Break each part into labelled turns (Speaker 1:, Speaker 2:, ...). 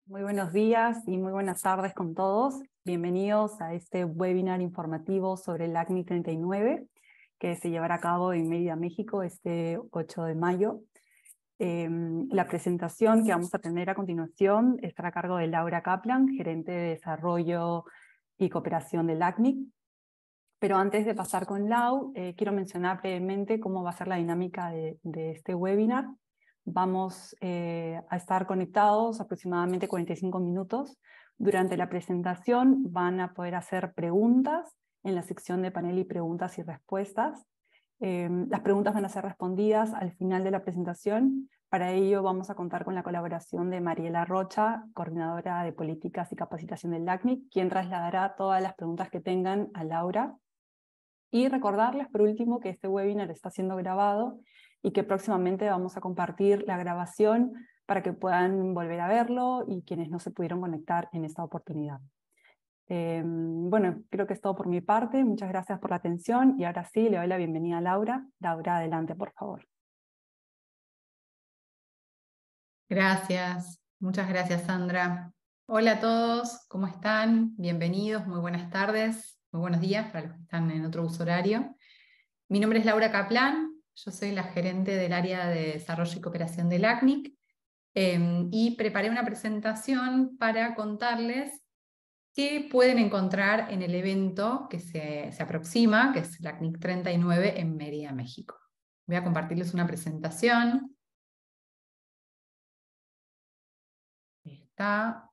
Speaker 1: Muy buenos días y muy buenas tardes con todos. Bienvenidos a este webinar informativo sobre el LACNIC 39, que se llevará a cabo en Mérida, México, este 8 de mayo. La presentación que vamos a tener a continuación estará a cargo de Laura Kaplan, gerente de Desarrollo y Cooperación del LACNIC. Pero antes de pasar con Lau, quiero mencionar brevemente cómo va a ser la dinámica de este webinar. Vamos a estar conectados aproximadamente 45 minutos. Durante la presentación van a poder hacer preguntas en la sección de panel y preguntas y respuestas. Las preguntas van a ser respondidas al final de la presentación. Para ello vamos a contar con la colaboración de Mariela Rocha, coordinadora de políticas y capacitación del LACNIC, quien trasladará todas las preguntas que tengan a Laura. Y recordarles por último que este webinar está siendo grabado y que próximamente vamos a compartir la grabación para que puedan volver a verlo y quienes no se pudieron conectar en esta oportunidad. Bueno, creo que es todo por mi parte. Muchas gracias por la atención y ahora sí le doy la bienvenida a Laura. Laura, adelante, por favor.
Speaker 2: Gracias, muchas gracias, Sandra. Hola a todos, ¿cómo están? Bienvenidos, muy buenas tardes, muy buenos días para los que están en otro uso horario. Mi nombre es Laura Kaplan, yo soy la gerente del área de desarrollo y cooperación del LACNIC y preparé una presentación para contarles qué pueden encontrar en el evento que se aproxima, que es LACNIC 39 en Mérida, México. Voy a compartirles una presentación. Está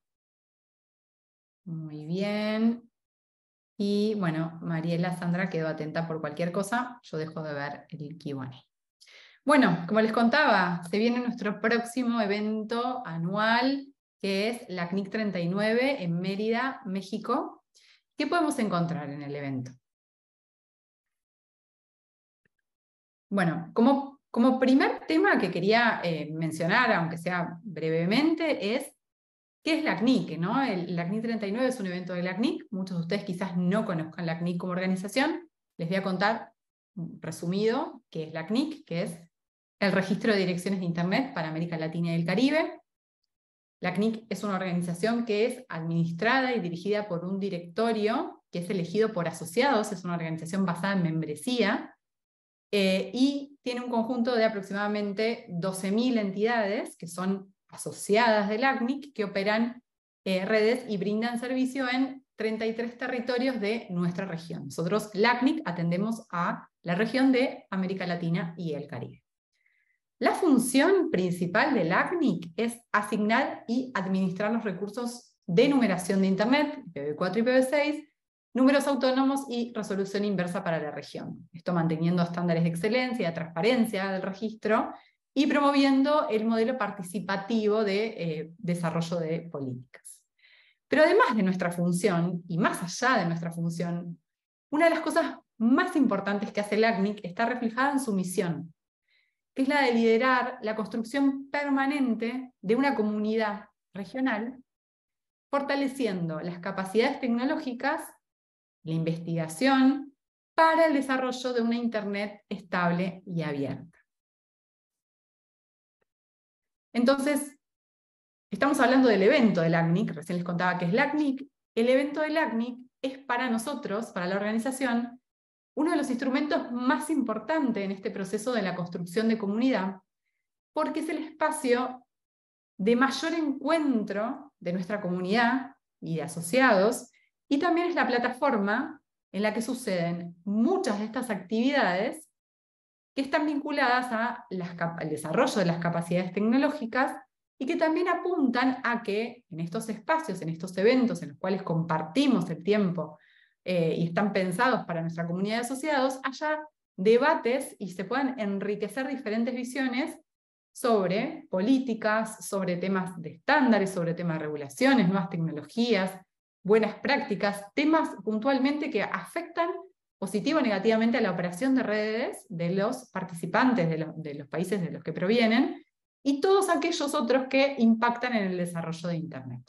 Speaker 2: muy bien. Y bueno, Mariela, Sandra quedó atenta por cualquier cosa. Yo dejo de ver el Q&A. Bueno, como les contaba, se viene nuestro próximo evento anual, que es LACNIC 39 en Mérida, México. ¿Qué podemos encontrar en el evento? Bueno, como primer tema que quería mencionar, aunque sea brevemente, es ¿qué es LACNIC? ¿No? El LACNIC 39 es un evento de LACNIC. Muchos de ustedes quizás no conozcan LACNIC como organización. Les voy a contar, resumido, qué es LACNIC, que es el Registro de Direcciones de Internet para América Latina y el Caribe. LACNIC es una organización que es administrada y dirigida por un directorio que es elegido por asociados, es una organización basada en membresía, y tiene un conjunto de aproximadamente 12.000 entidades que son asociadas del LACNIC, que operan redes y brindan servicio en 33 territorios de nuestra región. Nosotros, LACNIC, atendemos a la región de América Latina y el Caribe. La función principal del LACNIC es asignar y administrar los recursos de numeración de Internet, IPv4 y IPv6, números autónomos y resolución inversa para la región. Esto manteniendo estándares de excelencia, transparencia del registro y promoviendo el modelo participativo de desarrollo de políticas. Pero además de nuestra función, y más allá de nuestra función, una de las cosas más importantes que hace el LACNIC está reflejada en su misión, que es la de liderar la construcción permanente de una comunidad regional, fortaleciendo las capacidades tecnológicas, la investigación, para el desarrollo de una Internet estable y abierta. Entonces, estamos hablando del evento del LACNIC, recién les contaba que es LACNIC. El evento del LACNIC es para nosotros, para la organización, uno de los instrumentos más importantes en este proceso de la construcción de comunidad, porque es el espacio de mayor encuentro de nuestra comunidad y de asociados, y también es la plataforma en la que suceden muchas de estas actividades que están vinculadas al desarrollo de las capacidades tecnológicas y que también apuntan a que en estos espacios, en estos eventos en los cuales compartimos el tiempo y están pensados para nuestra comunidad de asociados, haya debates y se puedan enriquecer diferentes visiones sobre políticas, sobre temas de estándares, sobre temas de regulaciones, nuevas tecnologías, buenas prácticas, temas puntualmente que afectan positivo o negativamente a la operación de redes de los participantes de los países de los que provienen y todos aquellos otros que impactan en el desarrollo de Internet.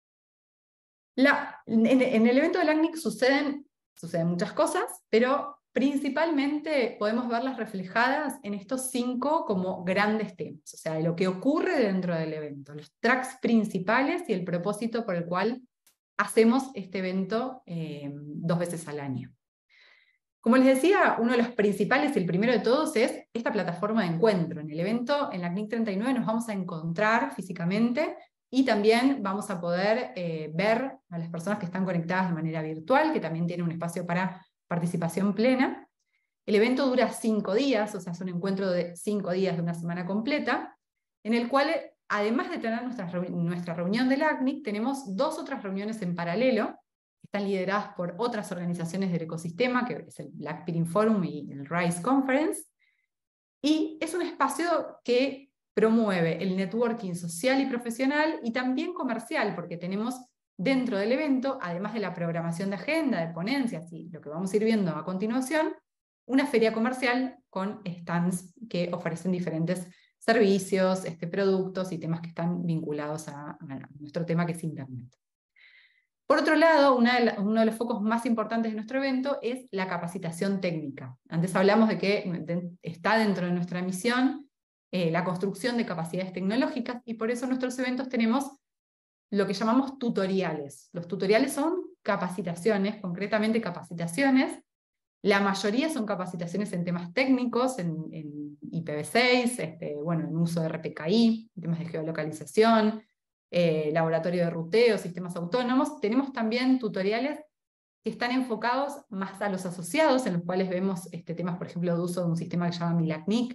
Speaker 2: En el evento de LACNIC suceden muchas cosas, pero principalmente podemos verlas reflejadas en estos 5 como grandes temas, o sea, de lo que ocurre dentro del evento, los tracks principales y el propósito por el cual hacemos este evento 2 veces al año. Como les decía, uno de los principales y el primero de todos es esta plataforma de encuentro. En el evento, en la CNIC 39, nos vamos a encontrar físicamente y también vamos a poder ver a las personas que están conectadas de manera virtual, que también tienen un espacio para participación plena. El evento dura 5 días, o sea, es un encuentro de 5 días de una semana completa, en el cual, además de tener nuestra reunión del ACNIC, tenemos 2 otras reuniones en paralelo, que están lideradas por otras organizaciones del ecosistema, que es el Black Peering Forum y el RISE Conference, y es un espacio que promueve el networking social y profesional, y también comercial, porque tenemos dentro del evento, además de la programación de agenda, de ponencias y lo que vamos a ir viendo a continuación, una feria comercial con stands que ofrecen diferentes servicios, productos y temas que están vinculados a nuestro tema, que es Internet. Por otro lado, uno de los focos más importantes de nuestro evento es la capacitación técnica. Antes hablamos de que está dentro de nuestra misión la construcción de capacidades tecnológicas, y por eso en nuestros eventos tenemos lo que llamamos tutoriales. Los tutoriales son capacitaciones, concretamente capacitaciones. La mayoría son capacitaciones en temas técnicos, en IPv6, en uso de RPKI, en temas de geolocalización, laboratorio de ruteo, sistemas autónomos. Tenemos también tutoriales que están enfocados más a los asociados, en los cuales vemos temas, por ejemplo, de uso de un sistema que se llama MILACNIC,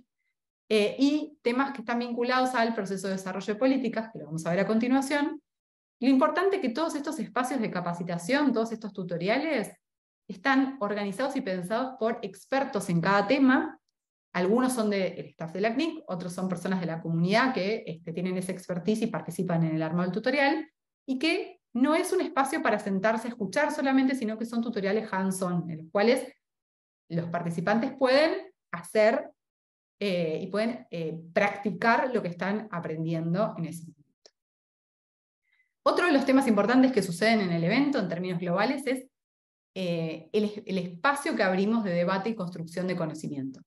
Speaker 2: y temas que están vinculados al proceso de desarrollo de políticas, que lo vamos a ver a continuación. Lo importante es que todos estos espacios de capacitación, todos estos tutoriales, están organizados y pensados por expertos en cada tema. Algunos son del staff de la CNIC, otros son personas de la comunidad que tienen esa expertise y participan en el armado del tutorial, y que no es un espacio para sentarse a escuchar solamente, sino que son tutoriales hands-on, en los cuales los participantes pueden hacer y pueden practicar lo que están aprendiendo en ese momento. Otro de los temas importantes que suceden en el evento, en términos globales, es el espacio que abrimos de debate y construcción de conocimiento.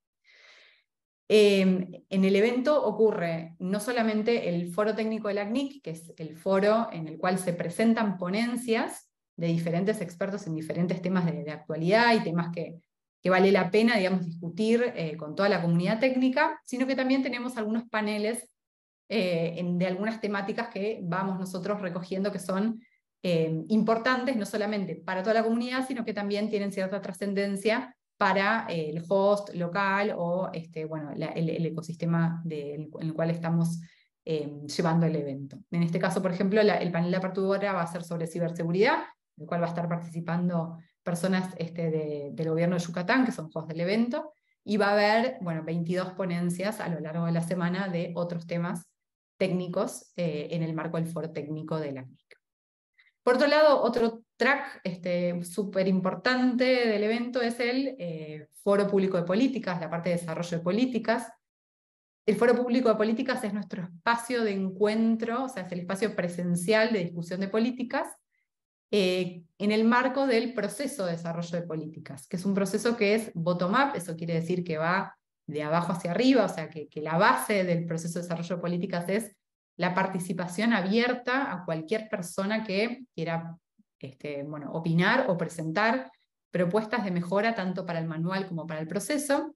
Speaker 2: En el evento ocurre no solamente el foro técnico de la CNIC, que es el foro en el cual se presentan ponencias de diferentes expertos en diferentes temas de actualidad y temas que vale la pena, digamos, discutir con toda la comunidad técnica, sino que también tenemos algunos paneles de algunas temáticas que vamos nosotros recogiendo, que son importantes no solamente para toda la comunidad, sino que también tienen cierta trascendencia para el host local o el ecosistema en el cual estamos llevando el evento. En este caso, por ejemplo, el panel de apertura va a ser sobre ciberseguridad, en el cual va a estar participando personas del gobierno de Yucatán, que son hosts del evento, y va a haber 22 ponencias a lo largo de la semana de otros temas técnicos en el marco del foro técnico de la CNIC. Por otro lado, otro track súper importante del evento es el Foro Público de Políticas, la parte de desarrollo de políticas. El Foro Público de Políticas es nuestro espacio de encuentro, o sea, es el espacio presencial de discusión de políticas, en el marco del proceso de desarrollo de políticas, que es un proceso que es bottom-up, eso quiere decir que va de abajo hacia arriba, o sea, que la base del proceso de desarrollo de políticas es la participación abierta a cualquier persona que quiera opinar o presentar propuestas de mejora tanto para el manual como para el proceso.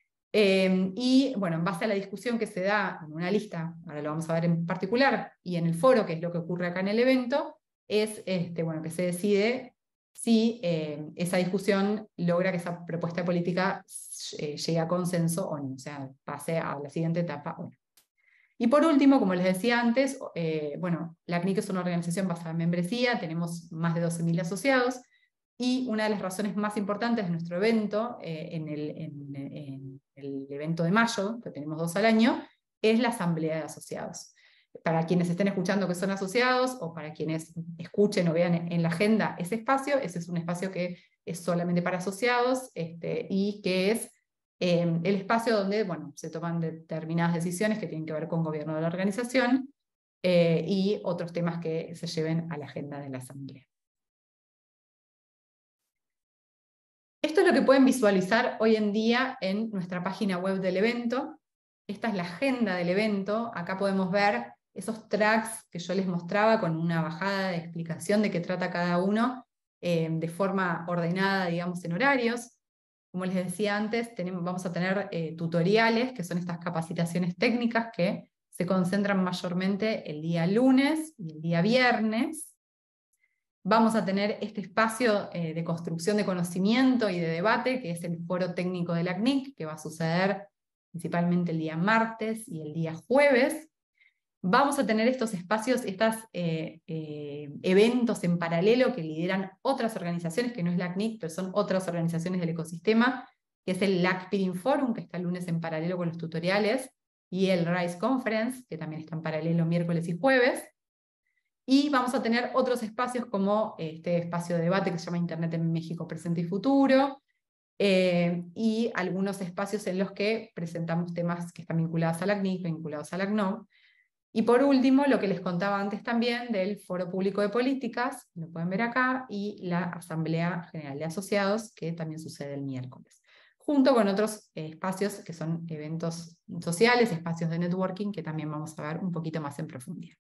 Speaker 2: Y en base a la discusión que se da en una lista, ahora lo vamos a ver en particular, y en el foro, que es lo que ocurre acá en el evento, es que se decide si esa discusión logra que esa propuesta política llegue a consenso o no, o sea, pase a la siguiente etapa o no. Y por último, como les decía antes, la CNIC es una organización basada en membresía, tenemos más de 12.000 asociados, y una de las razones más importantes de nuestro evento, en el evento de mayo, que tenemos 2 al año, es la asamblea de asociados. Para quienes estén escuchando que son asociados, o para quienes escuchen o vean en la agenda ese es un espacio que es solamente para asociados, y que es el espacio donde se toman determinadas decisiones que tienen que ver con gobierno de la organización y otros temas que se lleven a la agenda de la asamblea. Esto es lo que pueden visualizar hoy en día en nuestra página web del evento. Esta es la agenda del evento. Acá podemos ver esos tracks que yo les mostraba con una bajada de explicación de qué trata cada uno de forma ordenada, digamos, en horarios. Como les decía antes, vamos a tener tutoriales, que son estas capacitaciones técnicas que se concentran mayormente el día lunes y el día viernes. Vamos a tener este espacio de construcción de conocimiento y de debate, que es el foro técnico de la CNIC, que va a suceder principalmente el día martes y el día jueves. Vamos a tener estos espacios, estos eventos en paralelo que lideran otras organizaciones, que no es la CNIC, pero son otras organizaciones del ecosistema, que es el LAC Peering Forum, que está el lunes en paralelo con los tutoriales, y el RISE Conference, que también está en paralelo miércoles y jueves. Y vamos a tener otros espacios como este espacio de debate que se llama Internet en México Presente y Futuro, y algunos espacios en los que presentamos temas que están vinculados a la CNIC, vinculados a la CNOG. Y por último, lo que les contaba antes también del Foro Público de Políticas, lo pueden ver acá, y la Asamblea General de Asociados, que también sucede el miércoles, junto con otros espacios que son eventos sociales, espacios de networking, que también vamos a ver un poquito más en profundidad.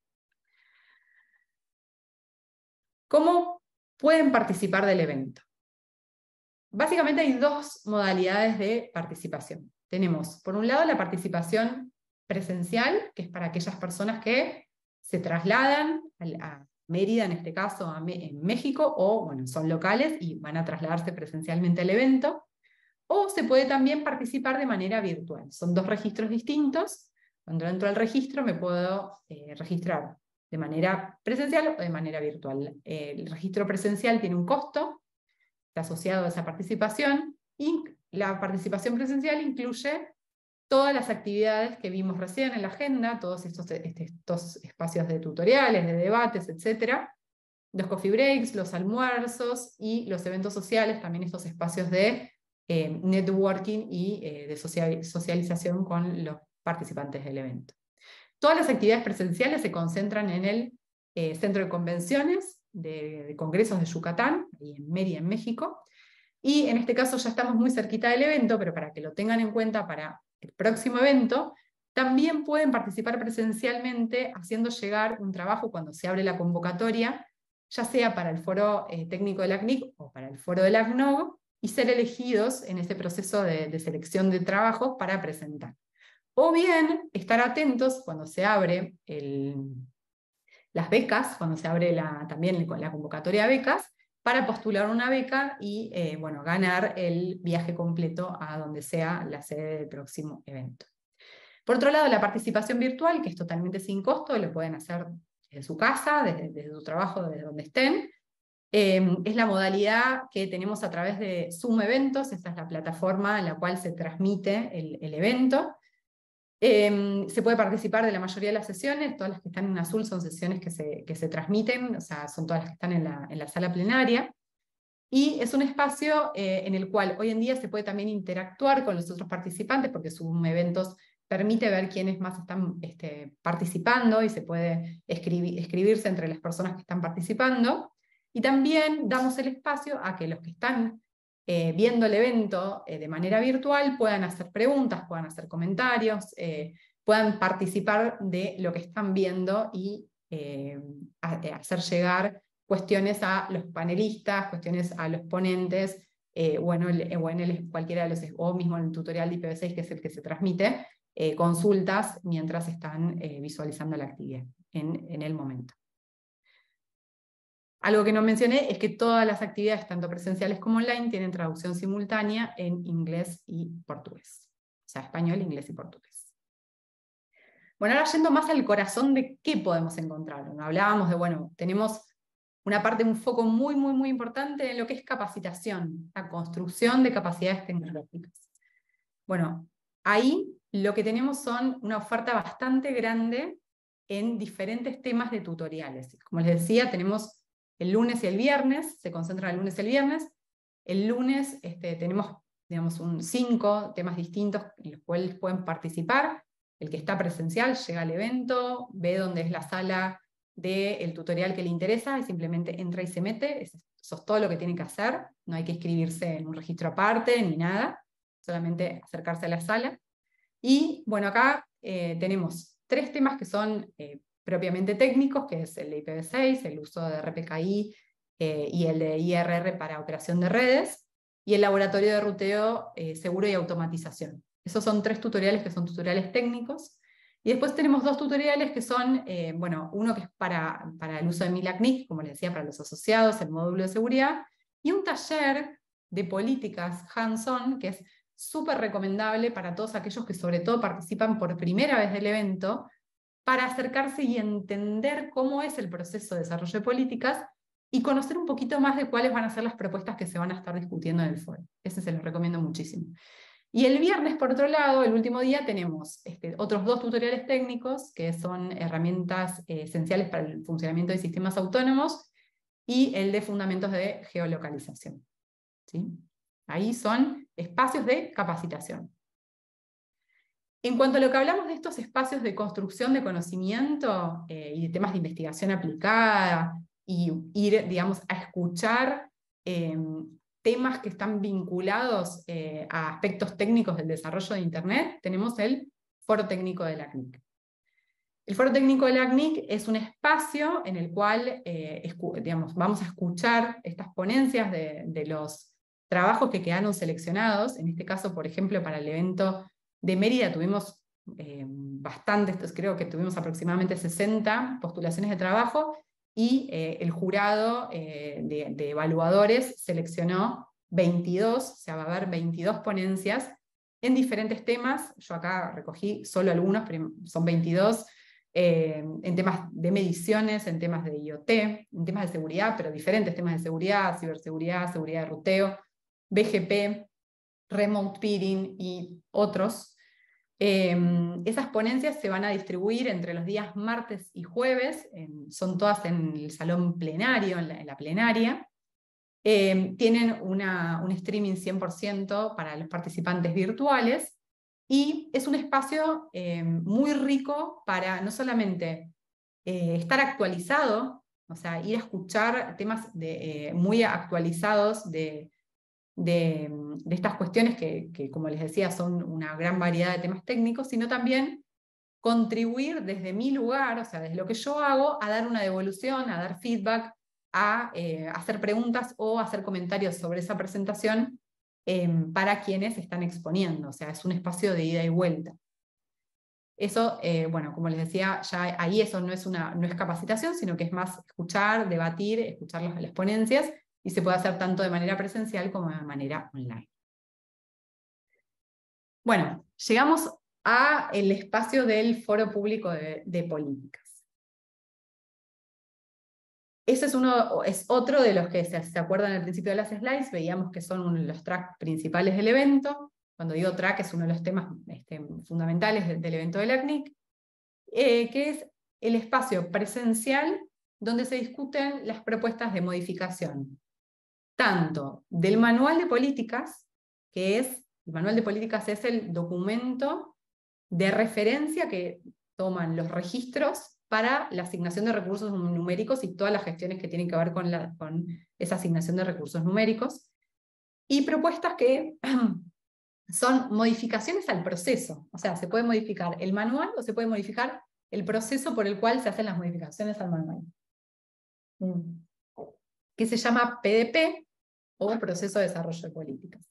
Speaker 2: ¿Cómo pueden participar del evento? Básicamente hay dos modalidades de participación. Tenemos, por un lado, la participación presencial, que es para aquellas personas que se trasladan a Mérida, en este caso en México, o bueno, son locales y van a trasladarse presencialmente al evento, o se puede también participar de manera virtual. Son dos registros distintos. Cuando entro al registro me puedo registrar de manera presencial o de manera virtual. El registro presencial tiene un costo, está asociado a esa participación, y la participación presencial incluye todas las actividades que vimos recién en la agenda, todos estos espacios de tutoriales, de debates, etc. Los coffee breaks, los almuerzos y los eventos sociales, también estos espacios de networking y de socialización con los participantes del evento. Todas las actividades presenciales se concentran en el Centro de Convenciones de Congresos de Yucatán, ahí en Mérida, en México, y en este caso ya estamos muy cerquita del evento, pero para que lo tengan en cuenta para el próximo evento, también pueden participar presencialmente haciendo llegar un trabajo cuando se abre la convocatoria, ya sea para el foro técnico de la CNIC o para el foro de la CNOG, y ser elegidos en ese proceso de selección de trabajos para presentar. O bien estar atentos cuando se abre las becas, cuando se abre también la convocatoria de becas, para postular una beca y bueno, ganar el viaje completo a donde sea la sede del próximo evento. Por otro lado, la participación virtual, que es totalmente sin costo, lo pueden hacer desde su casa, desde su trabajo, desde donde estén. Es la modalidad que tenemos a través de Zoom Eventos. Esta es la plataforma en la cual se transmite el evento. Se puede participar de la mayoría de las sesiones. Todas las que están en azul son sesiones que se transmiten, o sea, son todas las que están en la sala plenaria. Y es un espacio en el cual hoy en día se puede también interactuar con los otros participantes, porque Zoom Eventos permite ver quiénes más están participando, y se puede escribirse entre las personas que están participando. Y también damos el espacio a que los que están viendo el evento de manera virtual puedan hacer preguntas, puedan hacer comentarios, puedan participar de lo que están viendo y hacer llegar cuestiones a los panelistas, cuestiones a los ponentes, cualquiera de o mismo en el tutorial de IPv6, que es el que se transmite, consultas mientras están visualizando la actividad en el momento. Algo que no mencioné es que todas las actividades, tanto presenciales como online, tienen traducción simultánea en inglés y portugués. O sea, español, inglés y portugués. Bueno, ahora yendo más al corazón de qué podemos encontrar. Hablábamos de, bueno, tenemos una parte, un foco muy, muy, muy importante en lo que es capacitación, la construcción de capacidades tecnológicas. Bueno, ahí lo que tenemos son una oferta bastante grande en diferentes temas de tutoriales. Como les decía, tenemos el lunes y el viernes, se concentra el lunes y el viernes. El lunes tenemos, digamos, 5 temas distintos en los cuales pueden participar. El que está presencial llega al evento, ve dónde es la sala del tutorial que le interesa y simplemente entra y se mete. Eso es todo lo que tiene que hacer. No hay que inscribirse en un registro aparte ni nada, solamente acercarse a la sala. Y bueno, acá tenemos 3 temas que son propiamente técnicos, que es el de IPv6, el uso de RPKI y el de IRR para operación de redes, y el laboratorio de ruteo seguro y automatización. Esos son 3 tutoriales que son tutoriales técnicos. Y después tenemos 2 tutoriales que son, bueno, uno que es para el uso de MILACNIC, como les decía, para los asociados, el módulo de seguridad, y un taller de políticas hands-on, que es súper recomendable para todos aquellos que sobre todo participan por primera vez del evento, para acercarse y entender cómo es el proceso de desarrollo de políticas y conocer un poquito más de cuáles van a ser las propuestas que se van a estar discutiendo en el foro. Ese se los recomiendo muchísimo. Y el viernes, por otro lado, el último día, tenemos otros 2 tutoriales técnicos, que son herramientas esenciales para el funcionamiento de sistemas autónomos, y el de fundamentos de geolocalización. ¿Sí? Ahí son espacios de capacitación. En cuanto a lo que hablamos de estos espacios de construcción de conocimiento y de temas de investigación aplicada, y ir, digamos, a escuchar temas que están vinculados a aspectos técnicos del desarrollo de Internet, tenemos el Foro Técnico de la CNIC. El Foro Técnico de la CNIC es un espacio en el cual digamos, vamos a escuchar estas ponencias de los trabajos que quedaron seleccionados. En este caso, por ejemplo, para el evento de Mérida tuvimos bastantes, creo que tuvimos aproximadamente 60 postulaciones de trabajo, y el jurado de evaluadores seleccionó 22, o sea, va a haber 22 ponencias en diferentes temas. Yo acá recogí solo algunos, pero son 22, en temas de mediciones, en temas de IoT, en temas de seguridad, pero diferentes temas de seguridad, ciberseguridad, seguridad de ruteo, BGP, remote peering y otros. Esas ponencias se van a distribuir entre los días martes y jueves, son todas en el salón plenario, en la plenaria. Tienen un streaming 100% para los participantes virtuales, y es un espacio muy rico para no solamente estar actualizado, o sea, ir a escuchar temas muy actualizados de estas cuestiones que, como les decía, son una gran variedad de temas técnicos, sino también contribuir desde mi lugar, o sea, desde lo que yo hago, a dar una devolución, a dar feedback, a hacer preguntas o hacer comentarios sobre esa presentación para quienes están exponiendo. O sea, es un espacio de ida y vuelta. Eso, bueno, como les decía, ya ahí eso no es capacitación, sino que es más escuchar, debatir, escuchar las ponencias, y se puede hacer tanto de manera presencial como de manera online. Bueno, llegamos al espacio del Foro Público de Políticas. Ese es otro de los que, se acuerdan al principio de las slides, veíamos que son los tracks principales del evento. Cuando digo track, es uno de los temas fundamentales del evento de la CNIC, que es el espacio presencial donde se discuten las propuestas de modificación, tanto del manual de políticas, el manual de políticas es el documento de referencia que toman los registros para la asignación de recursos numéricos y todas las gestiones que tienen que ver con esa asignación de recursos numéricos, y propuestas que son modificaciones al proceso. O sea, se puede modificar el manual o se puede modificar el proceso por el cual se hacen las modificaciones al manual, que se llama PDP, o Proceso de Desarrollo de Políticas.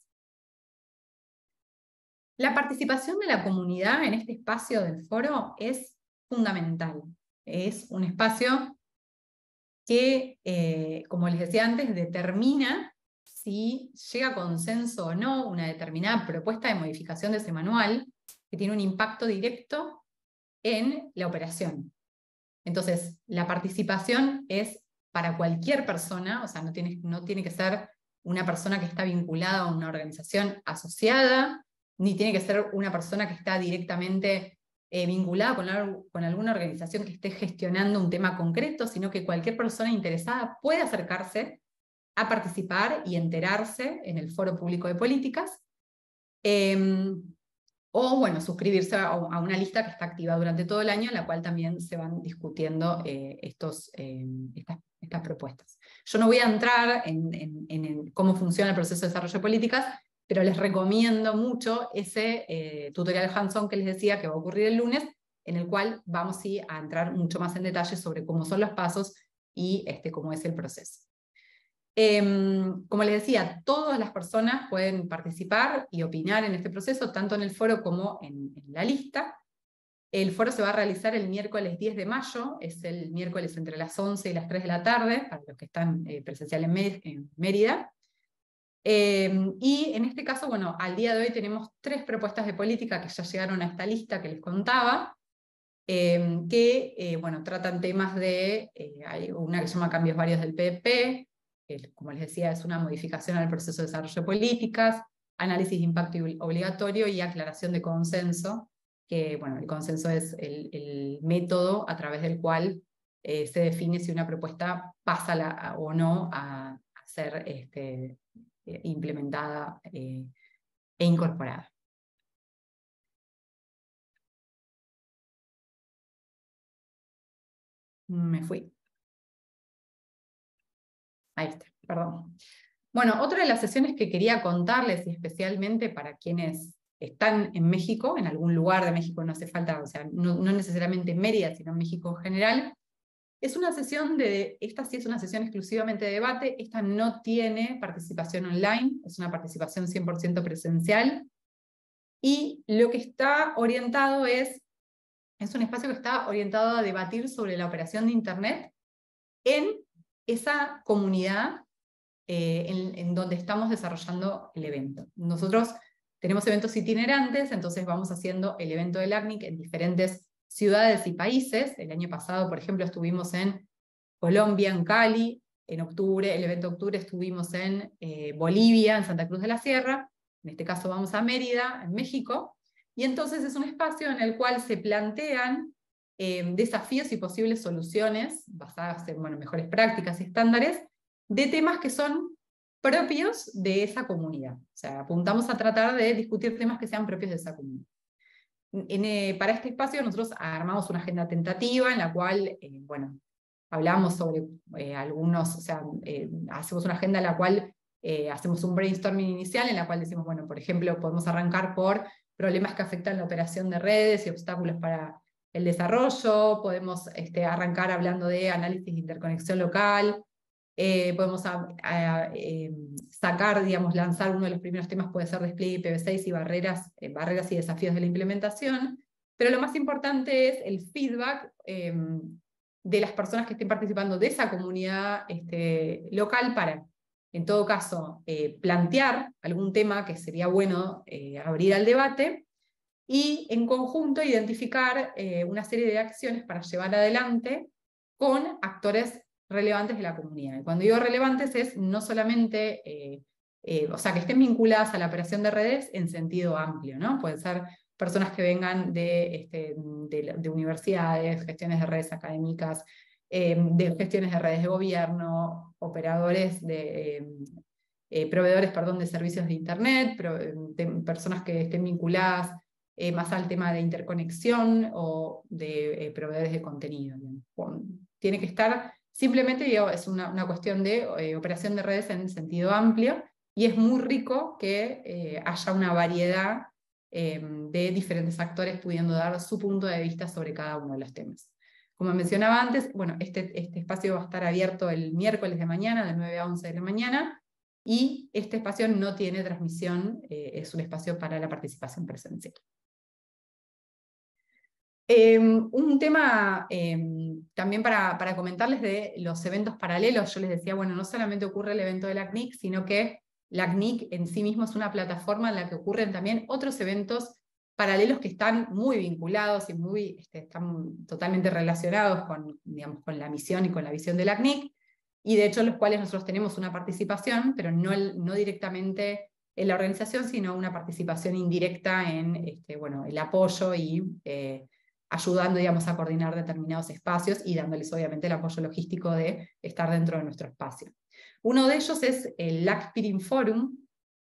Speaker 2: La participación de la comunidad en este espacio del foro es fundamental. Es un espacio que, como les decía antes, determina si llega a consenso o no una determinada propuesta de modificación de ese manual, que tiene un impacto directo en la operación. Entonces, la participación es para cualquier persona, o sea, no tiene que ser una persona que está vinculada a una organización asociada, ni tiene que ser una persona que está directamente vinculada con alguna organización que esté gestionando un tema concreto, sino que cualquier persona interesada puede acercarse a participar y enterarse en el Foro Público de Políticas. o bueno, suscribirse a una lista que está activa durante todo el año, en la cual también se van discutiendo estas propuestas. Yo no voy a entrar en cómo funciona el proceso de desarrollo de políticas, pero les recomiendo mucho ese tutorial hands-on que les decía que va a ocurrir el lunes, en el cual vamos sí, a entrar mucho más en detalle sobre cómo son los pasos y cómo es el proceso. Como les decía, todas las personas pueden participar y opinar en este proceso, tanto en el foro como en la lista. El foro se va a realizar el miércoles 10 de mayo, es el miércoles entre las 11 y las 3 de la tarde, para los que están presencial en Mérida. Y en este caso, bueno, al día de hoy tenemos 3 propuestas de política que ya llegaron a esta lista que les contaba, que bueno, tratan temas de, hay una que se llama Cambios Varios del PDP, que como les decía es una modificación al proceso de desarrollo de políticas, análisis de impacto obligatorio y aclaración de consenso, que bueno, el consenso es el método a través del cual se define si una propuesta pasa o no a ser implementada e incorporada. Me fui. Ahí está, perdón. Bueno, otra de las sesiones que quería contarles, y especialmente para quienes están en México, en algún lugar de México, no hace falta, o sea, no necesariamente en Mérida, sino en México en general, es una sesión esta sí es una sesión exclusivamente de debate, esta no tiene participación online, es una participación 100% presencial, y lo que está orientado es un espacio que está orientado a debatir sobre la operación de Internet en esa comunidad en donde estamos desarrollando el evento. Nosotros tenemos eventos itinerantes, entonces vamos haciendo el evento del ACNIC en diferentes ciudades y países. El año pasado, por ejemplo, estuvimos en Colombia, en Cali. En octubre, el evento de octubre, estuvimos en Bolivia, en Santa Cruz de la Sierra. En este caso vamos a Mérida, en México. Y entonces es un espacio en el cual se plantean desafíos y posibles soluciones basadas en mejores prácticas y estándares de temas que son propios de esa comunidad. O sea, apuntamos a tratar de discutir temas que sean propios de esa comunidad. Para este espacio nosotros armamos una agenda tentativa en la cual, bueno, hablamos sobre algunos, o sea, hacemos una agenda en la cual hacemos un brainstorming inicial en la cual decimos, bueno, por ejemplo, podemos arrancar por problemas que afectan la operación de redes y obstáculos para el desarrollo, podemos arrancar hablando de análisis de interconexión local, podemos sacar, digamos, lanzar uno de los primeros temas puede ser despliegue IPv6 y barreras y desafíos de la implementación, pero lo más importante es el feedback de las personas que estén participando de esa comunidad local para, en todo caso, plantear algún tema que sería bueno abrir al debate y en conjunto identificar una serie de acciones para llevar adelante con actores relevantes de la comunidad. Y cuando digo relevantes es no solamente, o sea, que estén vinculadas a la operación de redes en sentido amplio, ¿no? Pueden ser personas que vengan de universidades, gestiones de redes académicas, de gestiones de redes de gobierno, operadores proveedores, perdón, de servicios de Internet, personas que estén vinculadas más al tema de interconexión o de proveedores de contenido. Tiene que estar, simplemente digo, es una cuestión de operación de redes en sentido amplio, y es muy rico que haya una variedad de diferentes actores pudiendo dar su punto de vista sobre cada uno de los temas. Como mencionaba antes, bueno, este espacio va a estar abierto el miércoles de mañana, de 9 a 11 de la mañana, y este espacio no tiene transmisión, es un espacio para la participación presencial. Un tema también para comentarles de los eventos paralelos. Yo les decía, bueno, no solamente ocurre el evento de la CNIC, sino que la CNIC en sí mismo es una plataforma en la que ocurren también otros eventos paralelos que están muy vinculados y están totalmente relacionados con, digamos, con la misión y con la visión de la CNIC, y de hecho en los cuales nosotros tenemos una participación, pero no directamente en la organización, sino una participación indirecta en bueno, el apoyo y ayudando, digamos, a coordinar determinados espacios y dándoles obviamente el apoyo logístico de estar dentro de nuestro espacio. Uno de ellos es el LAC Peering Forum,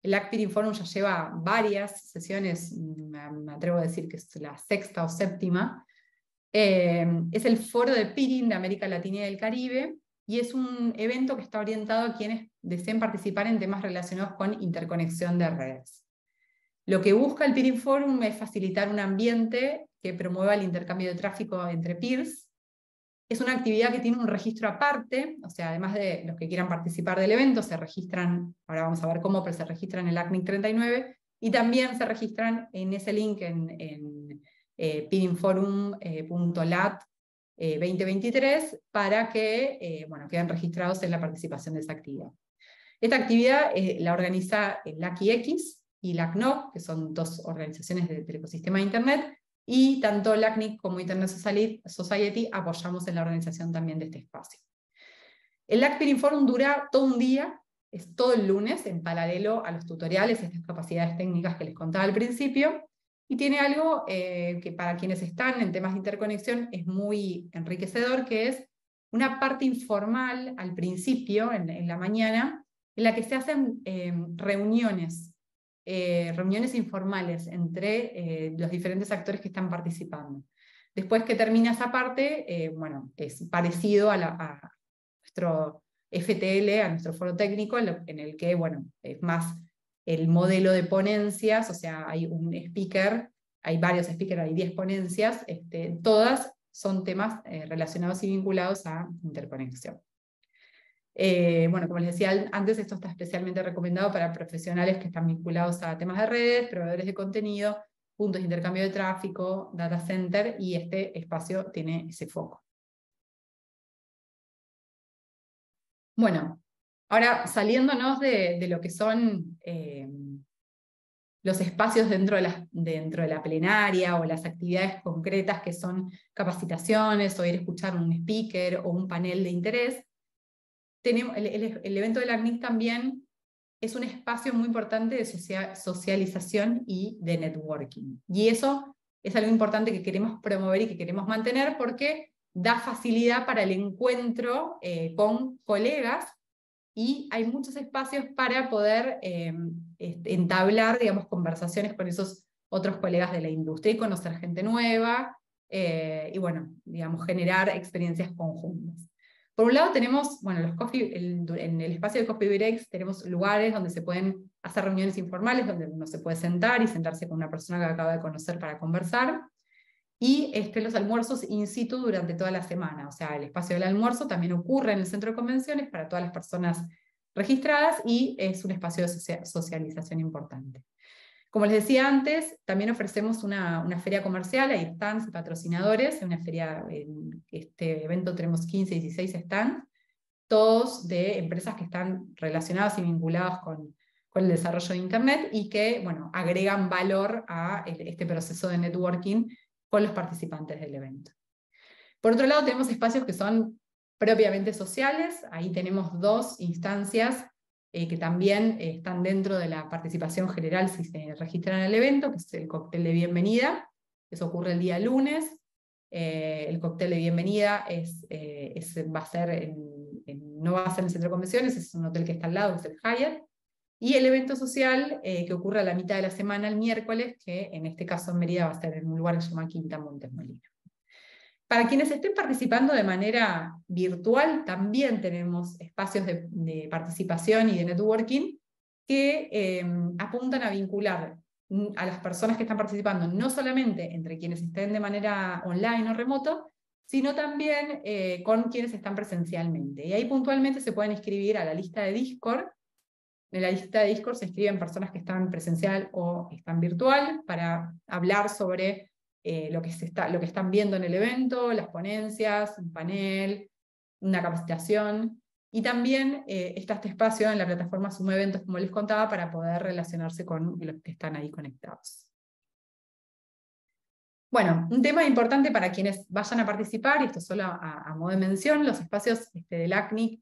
Speaker 2: El LACPIR Forum ya lleva varias sesiones, me atrevo a decir que es la 6ª o 7ª. Es el foro de peering de América Latina y del Caribe, y es un evento que está orientado a quienes deseen participar en temas relacionados con interconexión de redes. Lo que busca el Peering Forum es facilitar un ambiente que promueva el intercambio de tráfico entre peers. Es una actividad que tiene un registro aparte, o sea, además de los que quieran participar del evento, se registran, ahora vamos a ver cómo, pero se registran en el ACNIC 39, y también se registran en ese link en peeringforum.lat 2023 para que queden registrados en la participación de esa actividad. Esta actividad la organiza el LACIX y la CNOC, que son 2 organizaciones del ecosistema de Internet, y tanto LACNIC como Internet Society apoyamos en la organización también de este espacio. El LACPIR Forum dura todo un día, es todo el lunes, en paralelo a los tutoriales, estas capacidades técnicas que les contaba al principio, y tiene algo que para quienes están en temas de interconexión es muy enriquecedor, que es una parte informal al principio, en la mañana, en la que se hacen reuniones informales entre los diferentes actores que están participando. Después que termina esa parte, es parecido a nuestro FTL, a nuestro foro técnico, en el que es más el modelo de ponencias, o sea, hay un speaker, hay varios speakers, hay 10 ponencias, todas son temas relacionados y vinculados a interconexión. Como les decía antes, esto está especialmente recomendado para profesionales que están vinculados a temas de redes, proveedores de contenido, puntos de intercambio de tráfico, data center, y este espacio tiene ese foco. Bueno, ahora saliéndonos de lo que son los espacios dentro de la plenaria o las actividades concretas que son capacitaciones o ir a escuchar un speaker o un panel de interés, el evento de la ACNIC también es un espacio muy importante de socialización y de networking. Y eso es algo importante que queremos promover y que queremos mantener porque da facilidad para el encuentro con colegas, y hay muchos espacios para poder entablar, digamos, conversaciones con esos otros colegas de la industria y conocer gente nueva, y digamos, generar experiencias conjuntas. Por un lado tenemos, en el espacio de Coffee Breaks tenemos lugares donde se pueden hacer reuniones informales, donde uno se puede sentar y sentarse con una persona que acaba de conocer para conversar, y los almuerzos in situ durante toda la semana. O sea, el espacio del almuerzo también ocurre en el centro de convenciones para todas las personas registradas, y es un espacio de socialización importante. Como les decía antes, también ofrecemos una feria comercial, hay stands y patrocinadores, en este evento tenemos 15, 16 stands, todos de empresas que están relacionadas y vinculadas con el desarrollo de Internet, y que agregan valor a este proceso de networking con los participantes del evento. Por otro lado, tenemos espacios que son propiamente sociales. Ahí tenemos 2 instancias que también están dentro de la participación general si se registran en el evento, que es el cóctel de bienvenida. Eso ocurre el día lunes. El cóctel de bienvenida no va a ser en el centro de convenciones, es un hotel que está al lado, es el Hyatt. Y el evento social que ocurre a la mitad de la semana, el miércoles, que en este caso en Mérida va a ser en un lugar que se llama Quinta Montes Molino. Para quienes estén participando de manera virtual, también tenemos espacios de participación y de networking que apuntan a vincular a las personas que están participando, no solamente entre quienes estén de manera online o remoto, sino también con quienes están presencialmente. Y ahí puntualmente se pueden inscribir a la lista de Discord. En la lista de Discord se inscriben personas que están presencial o están virtual para hablar sobre lo que están viendo en el evento, las ponencias, un panel, una capacitación. Y también está este espacio en la plataforma Zoom Eventos, como les contaba, para poder relacionarse con los que están ahí conectados. Bueno, un tema importante para quienes vayan a participar, y esto solo a modo de mención, los espacios del ACNIC,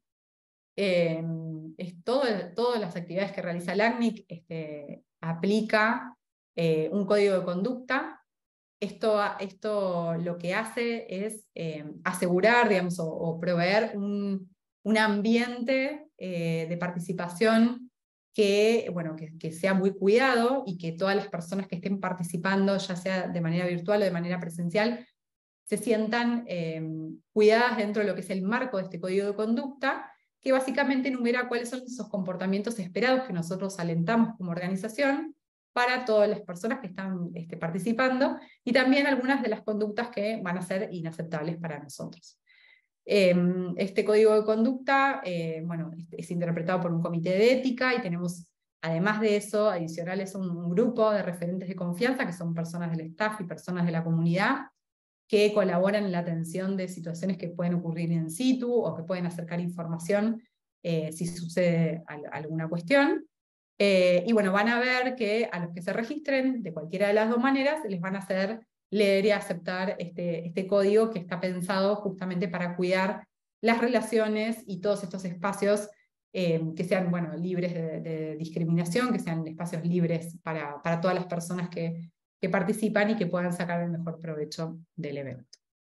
Speaker 2: todas las actividades que realiza el ACNIC aplica un código de conducta. Esto lo que hace es asegurar, digamos, o proveer un ambiente de participación que sea muy cuidado y que todas las personas que estén participando, ya sea de manera virtual o de manera presencial, se sientan cuidadas dentro de lo que es el marco de este código de conducta, que básicamente enumera cuáles son esos comportamientos esperados que nosotros alentamos como organización para todas las personas que están participando, y también algunas de las conductas que van a ser inaceptables para nosotros. Este código de conducta es interpretado por un comité de ética, y tenemos, además de eso, adicionales un grupo de referentes de confianza, que son personas del staff y personas de la comunidad, que colaboran en la atención de situaciones que pueden ocurrir in situ, o que pueden acercar información si sucede alguna cuestión. Y bueno, van a ver que a los que se registren, de cualquiera de las dos maneras, les van a hacer leer y aceptar este código, que está pensado justamente para cuidar las relaciones y todos estos espacios que sean libres de discriminación, que sean espacios libres para todas las personas que participan y que puedan sacar el mejor provecho del evento.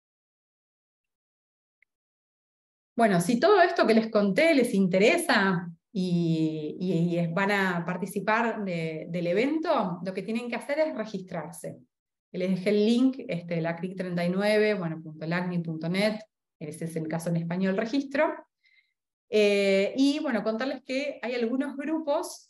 Speaker 2: Bueno, si todo esto que les conté les interesa y van a participar del evento, lo que tienen que hacer es registrarse. Les dejé el link, LACNIC39, .lacnic.net, ese es el caso en español, registro. Y bueno, contarles que hay algunos grupos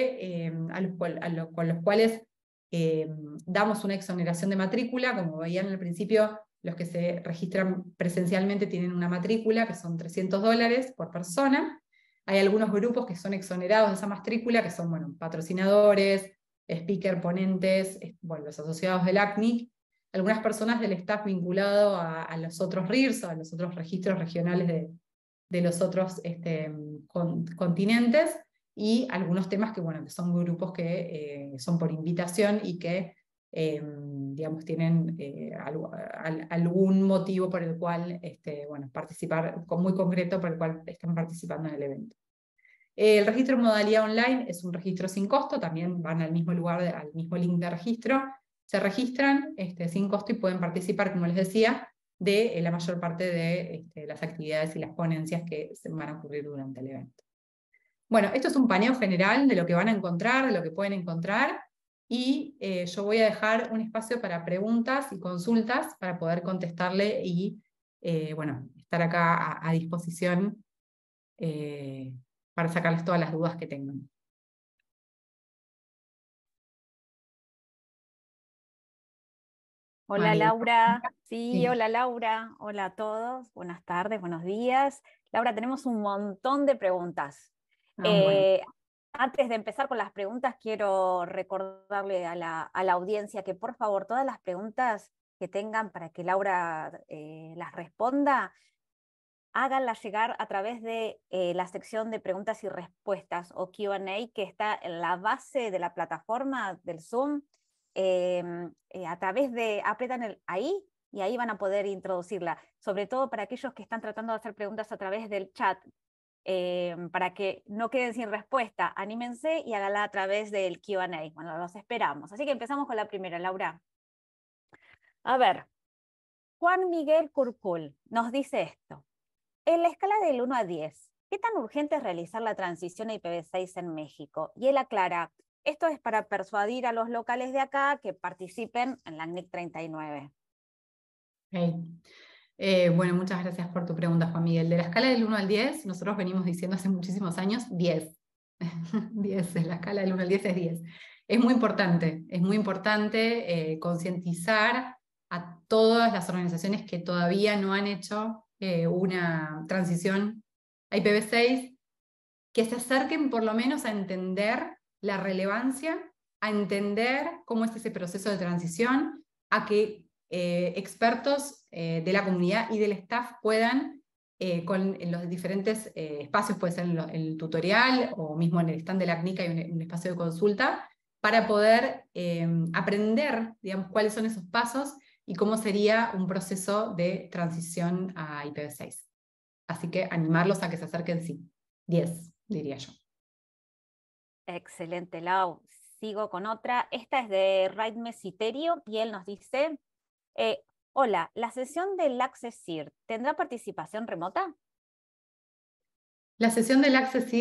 Speaker 2: con los cuales damos una exoneración de matrícula. Como veían al principio, los que se registran presencialmente tienen una matrícula que son $300 por persona. Hay algunos grupos que son exonerados de esa matrícula, que son patrocinadores, speaker, ponentes, los asociados del ACNIC, algunas personas del staff vinculado a los otros RIRS, a los otros registros regionales de los otros continentes, y algunos temas que son grupos que son por invitación y que tienen algún motivo por el cual participar, muy concreto, por el cual están participando en el evento. El registro en modalidad online es un registro sin costo, también van al mismo lugar, al mismo link de registro, se registran sin costo y pueden participar, como les decía, de la mayor parte de las actividades y las ponencias que se van a ocurrir durante el evento. Bueno, esto es un paneo general de lo que van a encontrar, de lo que pueden encontrar, y yo voy a dejar un espacio para preguntas y consultas para poder contestarle y estar acá a disposición para sacarles todas las dudas que tengan.
Speaker 3: Hola
Speaker 2: Vale.
Speaker 3: Laura, sí,
Speaker 2: Sí.
Speaker 3: hola Laura, hola a todos, buenas tardes, buenos días. Laura, tenemos un montón de preguntas.
Speaker 2: Bueno.
Speaker 3: Antes de empezar con las preguntas, quiero recordarle a la audiencia que por favor todas las preguntas que tengan para que Laura las responda, háganlas llegar a través de la sección de preguntas y respuestas, o Q&A, que está en la base de la plataforma del Zoom. A través de, apretan ahí, y ahí van a poder introducirla, sobre todo para aquellos que están tratando de hacer preguntas a través del chat, para que no queden sin respuesta, anímense y háganla a través del Q&A. Bueno, los esperamos. Así que empezamos con la primera, Laura. A ver, Juan Miguel Curcul nos dice esto. En la escala del 1 a 10, ¿qué tan urgente es realizar la transición a IPv6 en México? Y él aclara, esto es para persuadir a los locales de acá que participen en la LACNIC 39.
Speaker 2: Okay. Bueno, muchas gracias por tu pregunta, Juan Miguel. De la escala del 1 al 10, nosotros venimos diciendo hace muchísimos años 10. 10, la escala del 1 al 10 es 10. Es muy importante concientizar a todas las organizaciones que todavía no han hecho una transición a IPv6, que se acerquen por lo menos a entender la relevancia, a entender cómo es ese proceso de transición, a que expertos de la comunidad y del staff puedan, en los diferentes espacios, puede ser en el tutorial o mismo en el stand de la CNIC hay un espacio de consulta, para poder aprender, digamos, cuáles son esos pasos y cómo sería un proceso de transición a IPv6. Así que animarlos a que se acerquen, sí. 10, diría yo.
Speaker 3: Excelente, Lau. Sigo con otra. Esta es de Raidme Citerio y él nos dice, hola, ¿la sesión del Accessir tendrá participación remota?
Speaker 2: La sesión del Accessir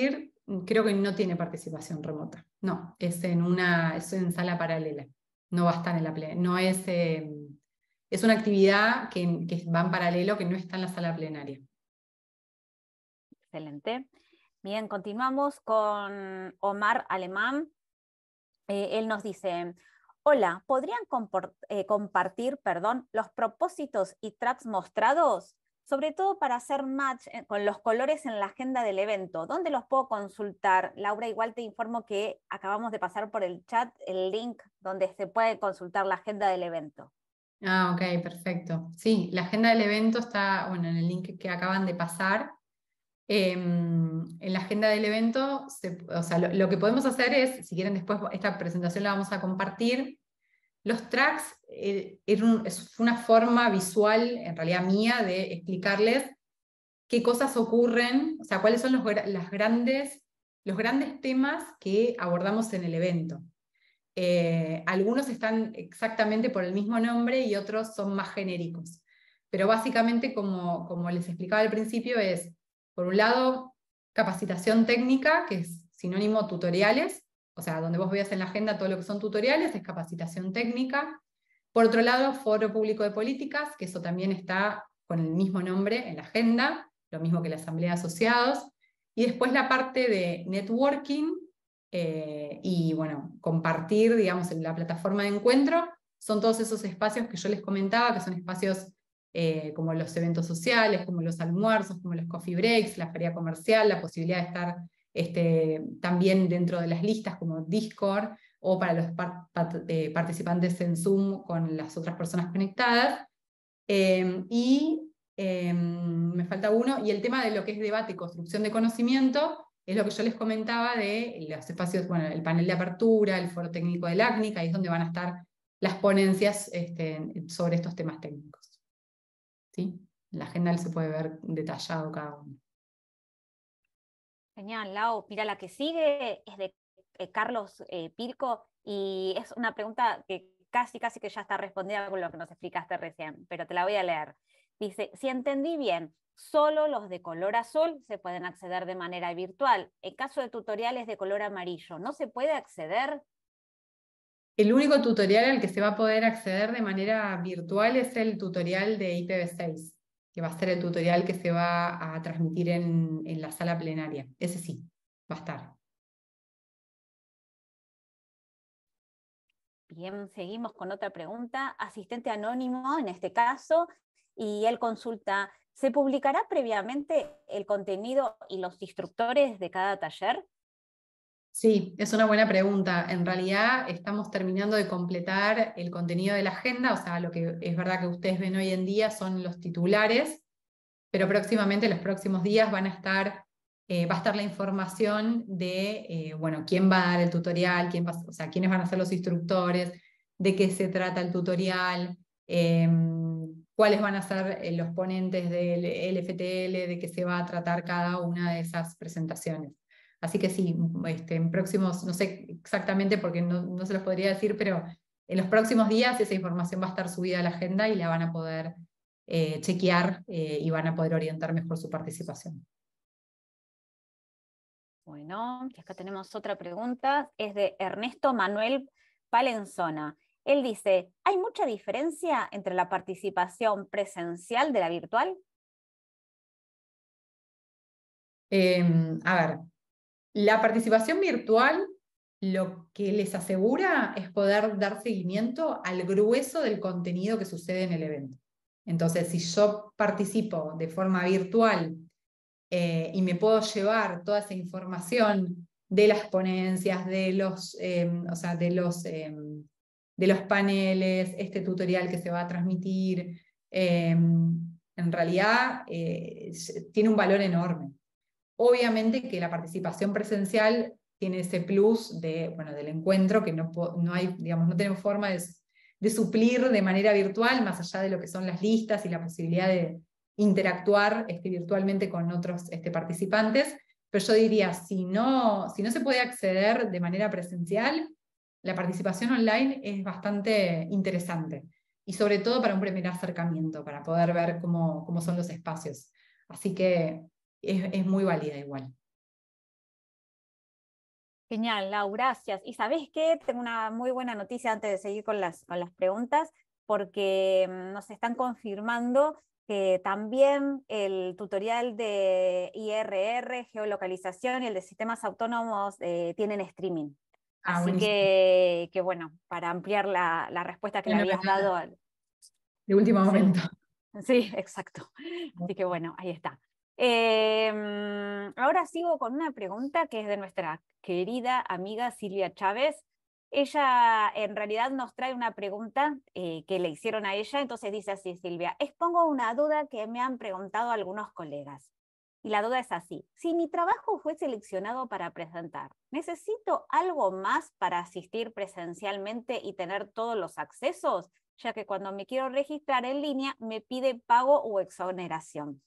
Speaker 2: creo que no tiene participación remota. No, es en sala paralela. No va a estar en la plenaria. No es una actividad que va en paralelo, que no está en la sala plenaria.
Speaker 3: Excelente. Bien, continuamos con Omar Alemán. Él nos dice: hola, ¿podrían compartir los propósitos y tracks mostrados? Sobre todo para hacer match con los colores en la agenda del evento. ¿Dónde los puedo consultar? Laura, igual te informo que acabamos de pasar por el chat el link donde se puede consultar la agenda del evento.
Speaker 2: Ah, ok, perfecto. Sí, la agenda del evento está, bueno, en el link que acaban de pasar. En la agenda del evento, o sea, lo que podemos hacer es, si quieren después esta presentación la vamos a compartir, los tracks es una forma visual, en realidad mía, de explicarles qué cosas ocurren, o sea, cuáles son los grandes temas que abordamos en el evento. Algunos están exactamente por el mismo nombre y otros son más genéricos. Pero básicamente, como les explicaba al principio, es, por un lado, capacitación técnica, que es sinónimo tutoriales, o sea, donde vos veas en la agenda todo lo que son tutoriales, es capacitación técnica. Por otro lado, foro público de políticas, que eso también está con el mismo nombre en la agenda, lo mismo que la asamblea de asociados. Y después la parte de networking, y bueno, compartir, digamos, en la plataforma de encuentro, son todos esos espacios que yo les comentaba, que son espacios como los eventos sociales, como los almuerzos, como los coffee breaks, la feria comercial, la posibilidad de estar también dentro de las listas como Discord, o para los participantes en Zoom con las otras personas conectadas. Me falta uno, y el tema de lo que es debate y construcción de conocimiento, es lo que yo les comentaba de los espacios, bueno, el panel de apertura, el foro técnico del ACNIC, ahí es donde van a estar las ponencias sobre estos temas técnicos. ¿Sí? En la agenda se puede ver detallado cada uno.
Speaker 3: Genial, Lau. Mira, la que sigue es de Carlos Pirco, y es una pregunta que casi que ya está respondida con lo que nos explicaste recién, pero te la voy a leer. Dice: si entendí bien, solo los de color azul se pueden acceder de manera virtual. En caso de tutoriales de color amarillo, ¿no se puede acceder?
Speaker 2: El único tutorial al que se va a poder acceder de manera virtual es el tutorial de IPv6, que va a ser el tutorial que se va a transmitir en la sala plenaria. Ese sí, va a estar.
Speaker 3: Bien, seguimos con otra pregunta. Asistente anónimo en este caso, y él consulta: ¿se publicará previamente el contenido y los instructores de cada taller?
Speaker 2: Sí, es una buena pregunta. En realidad estamos terminando de completar el contenido de la agenda, o sea, lo que es verdad que ustedes ven hoy en día son los titulares, pero próximamente, los próximos días, va a estar la información de, bueno, quién va a dar el tutorial, o sea, quiénes van a ser los instructores, de qué se trata el tutorial, cuáles van a ser los ponentes del LFTL, de qué se va a tratar cada una de esas presentaciones. Así que sí, en próximos, no sé exactamente porque no se los podría decir, pero en los próximos días esa información va a estar subida a la agenda y la van a poder chequear y van a poder orientar mejor su participación.
Speaker 3: Bueno, y acá tenemos otra pregunta, es de Ernesto Manuel Palenzona. Él dice: ¿hay mucha diferencia entre la participación presencial de la virtual?
Speaker 2: A ver, la participación virtual lo que les asegura es poder dar seguimiento al grueso del contenido que sucede en el evento. Entonces, si yo participo de forma virtual y me puedo llevar toda esa información de las ponencias, de los paneles, este tutorial que se va a transmitir, en realidad tiene un valor enorme. Obviamente que la participación presencial tiene ese plus del encuentro que no hay, digamos, no tenemos forma de suplir de manera virtual, más allá de lo que son las listas y la posibilidad de interactuar virtualmente con otros participantes. Pero yo diría, si no se puede acceder de manera presencial, la participación online es bastante interesante. Y sobre todo para un primer acercamiento, para poder ver cómo son los espacios. Así que es muy válida igual.
Speaker 3: Genial, Lau, gracias. ¿Y sabés qué? Tengo una muy buena noticia antes de seguir con las preguntas, porque nos están confirmando que también el tutorial de IRR, geolocalización, y el de sistemas autónomos tienen streaming.
Speaker 2: Ah,
Speaker 3: Así
Speaker 2: buenísimo.
Speaker 3: que bueno, para ampliar la respuesta que le
Speaker 2: Una
Speaker 3: habías dado.
Speaker 2: de último
Speaker 3: Sí,
Speaker 2: momento.
Speaker 3: sí, exacto. Así que bueno, ahí está. Ahora sigo con una pregunta que es de nuestra querida amiga Silvia Chávez. Ella en realidad nos trae una pregunta que le hicieron a ella, entonces dice así, Silvia: expongo una duda que me han preguntado algunos colegas. Y la duda es así: si mi trabajo fue seleccionado para presentar, ¿necesito algo más para asistir presencialmente y tener todos los accesos? Ya que cuando me quiero registrar en línea me pide pago o exoneración.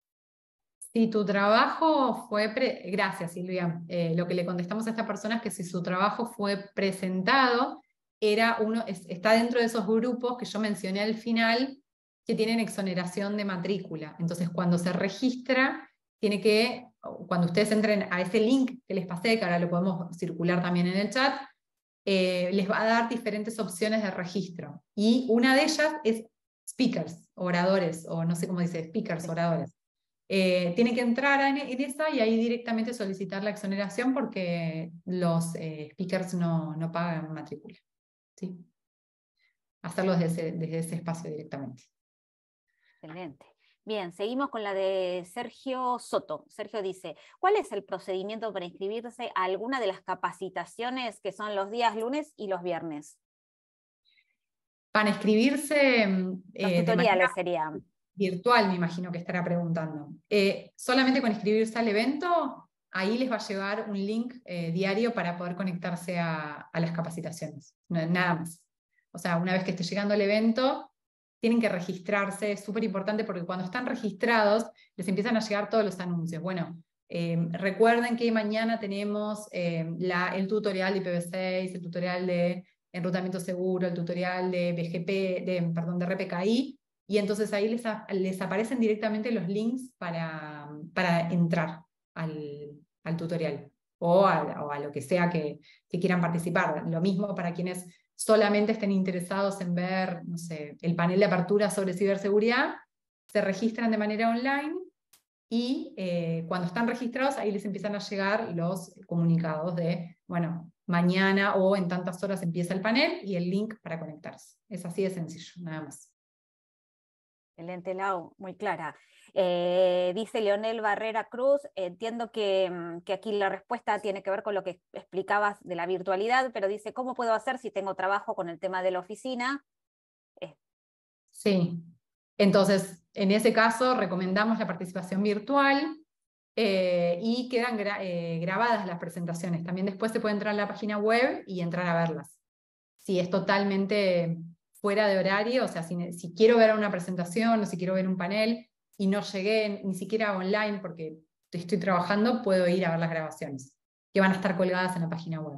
Speaker 2: Si tu trabajo fue, gracias Silvia, lo que le contestamos a esta persona es que si su trabajo fue presentado, está dentro de esos grupos que yo mencioné al final, que tienen exoneración de matrícula. Entonces, cuando se registra, cuando ustedes entren a ese link que les pasé, que ahora lo podemos circular también en el chat, les va a dar diferentes opciones de registro. Y una de ellas es speakers, oradores, o no sé cómo dice, speakers, oradores. Tiene que entrar en esa y ahí directamente solicitar la exoneración porque los speakers no pagan matrícula. ¿Sí? Hacerlo desde ese espacio directamente.
Speaker 3: Excelente. Bien, seguimos con la de Sergio Soto. Sergio dice: ¿cuál es el procedimiento para inscribirse a alguna de las capacitaciones que son los días lunes y los viernes?
Speaker 2: Para inscribirse
Speaker 3: Los
Speaker 2: de manera
Speaker 3: tutoriales serían.
Speaker 2: virtual, me imagino que estará preguntando. Solamente con inscribirse al evento, ahí les va a llegar un link diario para poder conectarse a las capacitaciones. Nada más. O sea, una vez que esté llegando el evento, tienen que registrarse. Es súper importante porque cuando están registrados, les empiezan a llegar todos los anuncios. Bueno, recuerden que mañana tenemos el tutorial de IPv6, el tutorial de enrutamiento seguro, el tutorial de perdón, de RPKI, y entonces ahí les aparecen directamente los links para entrar al tutorial o a lo que sea que quieran participar. Lo mismo para quienes solamente estén interesados en ver, no sé, el panel de apertura sobre ciberseguridad, se registran de manera online y cuando están registrados ahí les empiezan a llegar los comunicados de, bueno, mañana o en tantas horas empieza el panel y el link para conectarse. Es así de sencillo, nada más.
Speaker 3: Excelente, Lau, muy clara. Dice Leonel Barrera Cruz: entiendo que aquí la respuesta tiene que ver con lo que explicabas de la virtualidad, pero dice: ¿cómo puedo hacer si tengo trabajo con el tema de la oficina?
Speaker 2: Sí, entonces en ese caso recomendamos la participación virtual y quedan grabadas las presentaciones. También después se puede entrar a la página web y entrar a verlas. Si es totalmente fuera de horario, o sea, si quiero ver una presentación o si quiero ver un panel y no llegué ni siquiera online porque estoy trabajando, puedo ir a ver las grabaciones, que van a estar colgadas en la página web.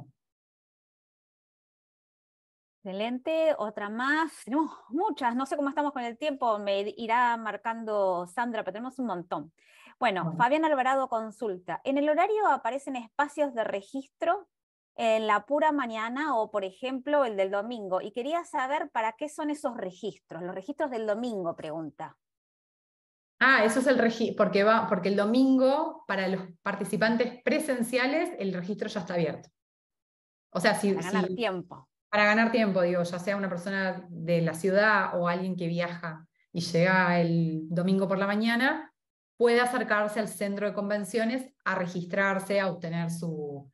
Speaker 3: Excelente, otra más. Tenemos muchas, no sé cómo estamos con el tiempo, me irá marcando Sandra, pero tenemos un montón. Bueno, Fabián Alvarado consulta: ¿en el horario aparecen espacios de registro en la pura mañana o, por ejemplo, el del domingo? Y quería saber para qué son esos registros, los registros del domingo, pregunta.
Speaker 2: Eso es el registro, porque el domingo, para los participantes presenciales, el registro ya está abierto. O sea,
Speaker 3: Para ganar tiempo.
Speaker 2: Para ganar tiempo, digo, ya sea una persona de la ciudad o alguien que viaja y llega el domingo por la mañana, puede acercarse al centro de convenciones a registrarse, a obtener su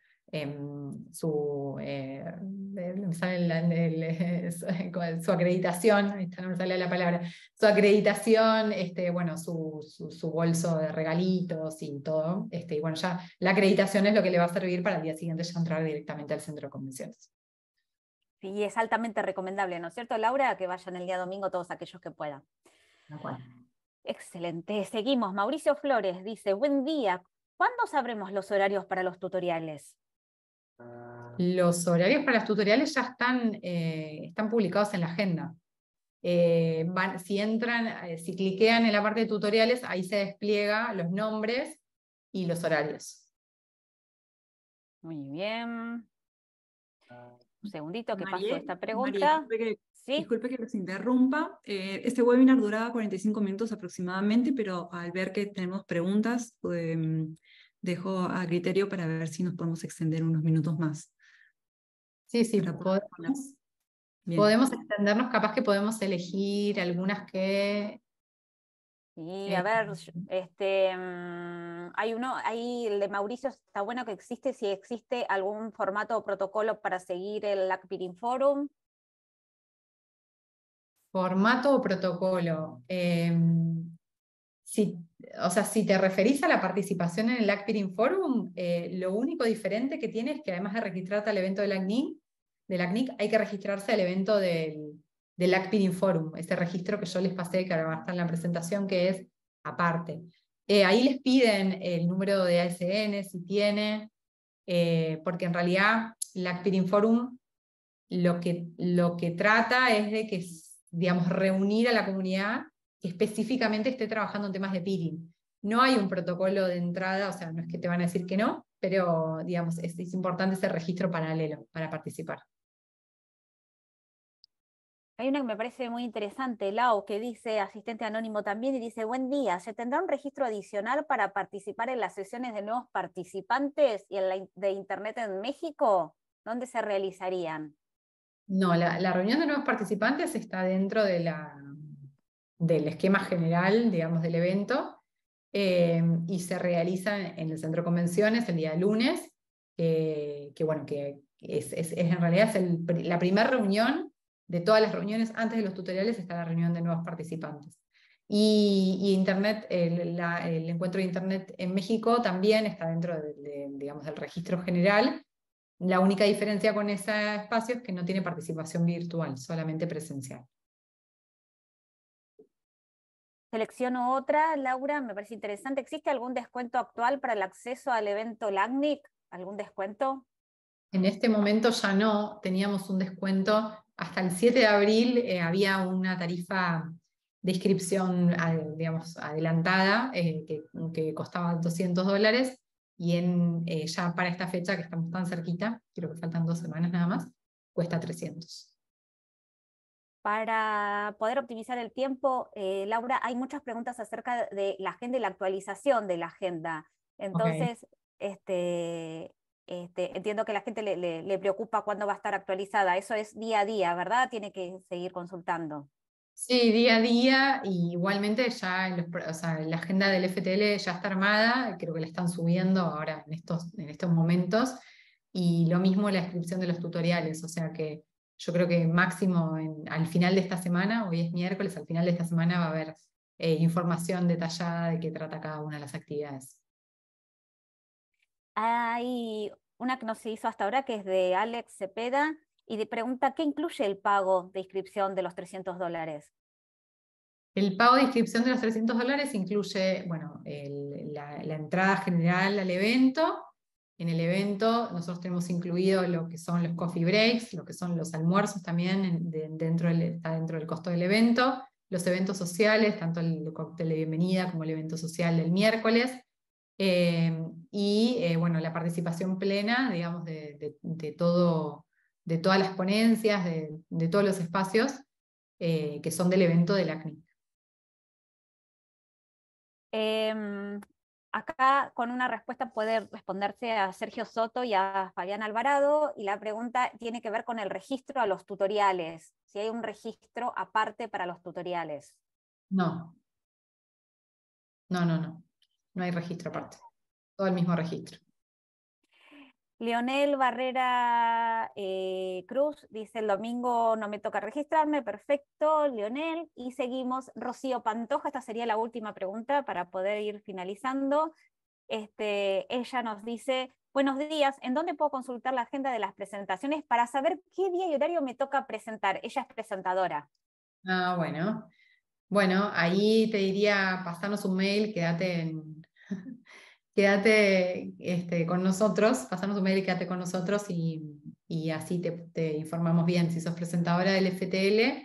Speaker 2: acreditación, no me sale la palabra, su acreditación, bueno, su bolso de regalitos y todo. Y bueno, ya la acreditación es lo que le va a servir para el día siguiente ya entrar directamente al centro de convenciones.
Speaker 3: Y es altamente recomendable, ¿no es cierto, Laura? Que vayan el día domingo todos aquellos que puedan. Excelente. Seguimos. Mauricio Flores dice: buen día. ¿Cuándo sabremos los horarios para los tutoriales?
Speaker 2: Los horarios para los tutoriales ya están publicados en la agenda. Si cliquean en la parte de tutoriales, ahí se despliega los nombres y los horarios.
Speaker 3: Muy bien. Un segundito que paso
Speaker 4: María,
Speaker 3: esta
Speaker 4: María,
Speaker 3: pregunta. ¿Sí?
Speaker 4: disculpe que los interrumpa. Este webinar duraba 45 minutos aproximadamente, pero al ver que tenemos preguntas, dejo a criterio para ver si nos podemos extender unos minutos más.
Speaker 2: Sí, sí,
Speaker 4: Para poder responder. Bien.
Speaker 2: podemos extendernos, capaz que podemos elegir algunas que...
Speaker 3: Sí, a ver, hay uno, ahí el de Mauricio está bueno que existe, si existe algún formato o protocolo para seguir el LACPIRIN Forum.
Speaker 2: Formato o protocolo. O sea, si te referís a la participación en el LACPIRIN Forum, lo único diferente que tiene es que además de registrarte al evento del ACNIC, hay que registrarse al evento del LACPIRIN Forum, ese registro que yo les pasé, que ahora va a estar en la presentación, que es aparte. Ahí les piden el número de ASN, si tiene, porque en realidad LACPIRIN Forum lo que trata es de que, digamos, reunir a la comunidad que específicamente esté trabajando en temas de peering. No hay un protocolo de entrada, o sea, no es que te van a decir que no, pero digamos, es importante ese registro paralelo para participar.
Speaker 3: Hay una que me parece muy interesante, Lau, que dice, asistente anónimo también, y dice, buen día, ¿se tendrá un registro adicional para participar en las sesiones de nuevos participantes y en la de Internet en México? ¿Dónde se realizarían?
Speaker 2: No, la reunión de nuevos participantes está dentro del esquema general, digamos, del evento, y se realiza en el Centro de Convenciones el día lunes, bueno, que en realidad es la primera reunión de todas las reuniones. Antes de los tutoriales está la reunión de nuevos participantes. Y Internet, el encuentro de Internet en México también está dentro digamos, del registro general. La única diferencia con ese espacio es que no tiene participación virtual, solamente presencial.
Speaker 3: Selecciono otra, Laura, me parece interesante. ¿Existe algún descuento actual para el acceso al evento LACNIC? ¿Algún descuento?
Speaker 2: En este momento ya no, teníamos un descuento. Hasta el 7 de abril había una tarifa de inscripción, digamos, adelantada, que costaba $200, y ya para esta fecha, que estamos tan cerquita, creo que faltan 2 semanas nada más, cuesta 300.
Speaker 3: Para poder optimizar el tiempo, Laura, hay muchas preguntas acerca de la agenda y la actualización de la agenda. Entonces, entiendo que a la gente le preocupa cuándo va a estar actualizada. Eso es día a día, ¿verdad? Tiene que seguir consultando.
Speaker 2: Sí, día a día, y igualmente ya o sea, la agenda del FTL ya está armada, creo que la están subiendo ahora en estos momentos, y lo mismo la inscripción de los tutoriales, o sea que yo creo que máximo al final de esta semana, hoy es miércoles, al final de esta semana va a haber información detallada de qué trata cada una de las actividades.
Speaker 3: Hay una que no se hizo hasta ahora, que es de Alex Cepeda, y pregunta, ¿qué incluye el pago de inscripción de los $300?
Speaker 2: El pago de inscripción de los $300 incluye, bueno, la entrada general al evento. En el evento nosotros tenemos incluido lo que son los coffee breaks, lo que son los almuerzos también, está dentro del costo del evento, los eventos sociales, tanto el cóctel de bienvenida como el evento social del miércoles, bueno, la participación plena, digamos, de todas las ponencias, de todos los espacios que son del evento de la ACNIC.
Speaker 3: Acá con una respuesta puede responderse a Sergio Soto y a Fabián Alvarado, y la pregunta tiene que ver con el registro a los tutoriales, si hay un registro aparte para los tutoriales.
Speaker 2: No. No hay registro aparte. Todo el mismo registro.
Speaker 3: Leonel Barrera Cruz dice, el domingo no me toca registrarme, perfecto, Leonel. Y seguimos, Rocío Pantoja, esta sería la última pregunta para poder ir finalizando. Ella nos dice, buenos días, ¿en dónde puedo consultar la agenda de las presentaciones para saber qué día y horario me toca presentar? Ella es presentadora.
Speaker 2: Ah, bueno. Bueno, ahí te diría, pasarnos un mail, quédate con nosotros, pasarnos un mail y quédate con nosotros, y así te informamos bien. Si sos presentadora del FTL,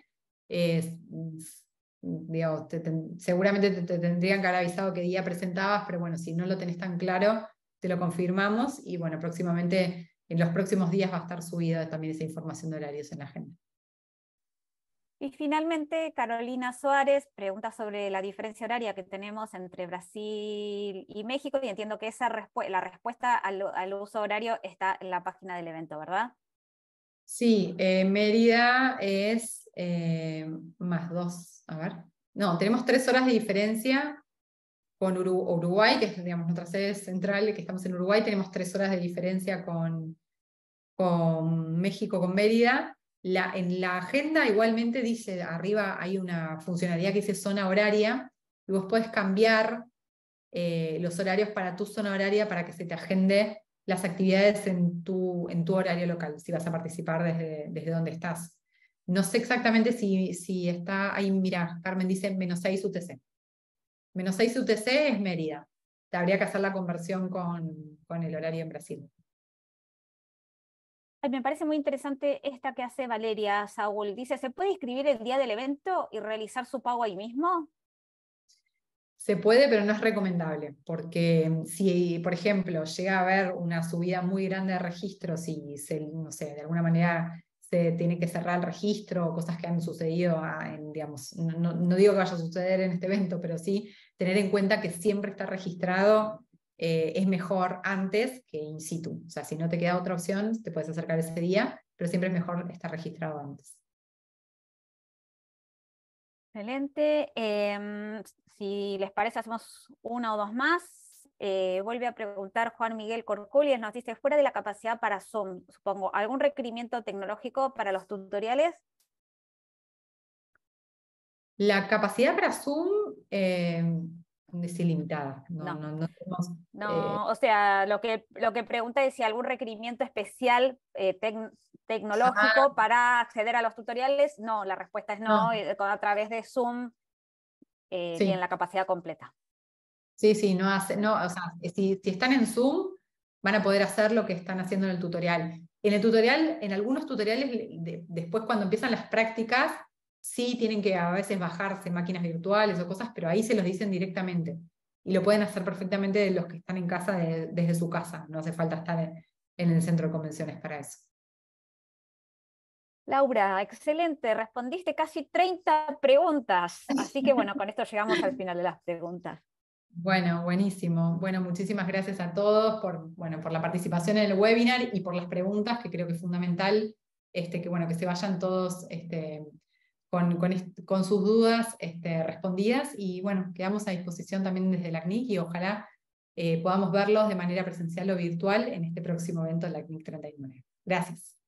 Speaker 2: digamos, seguramente te tendrían que haber avisado qué día presentabas, pero bueno, si no lo tenés tan claro, se lo confirmamos y bueno, próximamente, en los próximos días va a estar subida también esa información de horarios en la agenda.
Speaker 3: Y finalmente, Carolina Suárez pregunta sobre la diferencia horaria que tenemos entre Brasil y México, y entiendo que la respuesta al uso horario está en la página del evento, ¿verdad?
Speaker 2: Sí, Mérida es +2, a ver. No, tenemos 3 horas de diferencia con Uruguay, que es, digamos, nuestra sede central, que estamos en Uruguay, tenemos 3 horas de diferencia con México, con Mérida. En la agenda igualmente dice, arriba hay una funcionalidad que dice zona horaria, y vos podés cambiar los horarios para tu zona horaria para que se te agende las actividades en tu horario local, si vas a participar desde donde estás. No sé exactamente si está ahí, mira, Carmen dice -6 UTC. -6 UTC es Mérida. Te habría que hacer la conversión con el horario en Brasil.
Speaker 3: Ay, me parece muy interesante esta que hace Valeria Saúl. Dice, ¿se puede inscribir el día del evento y realizar su pago ahí mismo?
Speaker 2: Se puede, pero no es recomendable, porque si, por ejemplo, llega a haber una subida muy grande de registros y no sé, de alguna manera se tiene que cerrar el registro, cosas que han sucedido, digamos, no digo que vaya a suceder en este evento, pero sí tener en cuenta que siempre está registrado es mejor antes que in situ. O sea, si no te queda otra opción, te puedes acercar ese día, pero siempre es mejor estar registrado antes.
Speaker 3: Excelente. Si les parece, hacemos una o dos más. Vuelve a preguntar Juan Miguel Corculies, nos dice, fuera de la capacidad para Zoom, supongo, ¿algún requerimiento tecnológico para los tutoriales?
Speaker 2: La capacidad para Zoom es ilimitada. No tenemos,
Speaker 3: No, o sea, lo que pregunta es si algún requerimiento especial tecnológico para acceder a los tutoriales. No, la respuesta es no, a través de Zoom tienen la capacidad completa.
Speaker 2: Sí, o sea, si están en Zoom, van a poder hacer lo que están haciendo en el tutorial. En algunos tutoriales, después cuando empiezan las prácticas, sí tienen que a veces bajarse máquinas virtuales o cosas, pero ahí se los dicen directamente. Y lo pueden hacer perfectamente los que están en casa desde su casa. No hace falta estar en el centro de convenciones para eso.
Speaker 3: Laura, excelente. Respondiste casi 30 preguntas. Así que bueno, con esto llegamos al final de las preguntas.
Speaker 2: Bueno, buenísimo. Bueno, muchísimas gracias a todos por la participación en el webinar y por las preguntas, que creo que es fundamental que se vayan todos con sus dudas respondidas. Y bueno, quedamos a disposición también desde la CNIC y ojalá podamos verlos de manera presencial o virtual en este próximo evento de la CNIC 39. Gracias.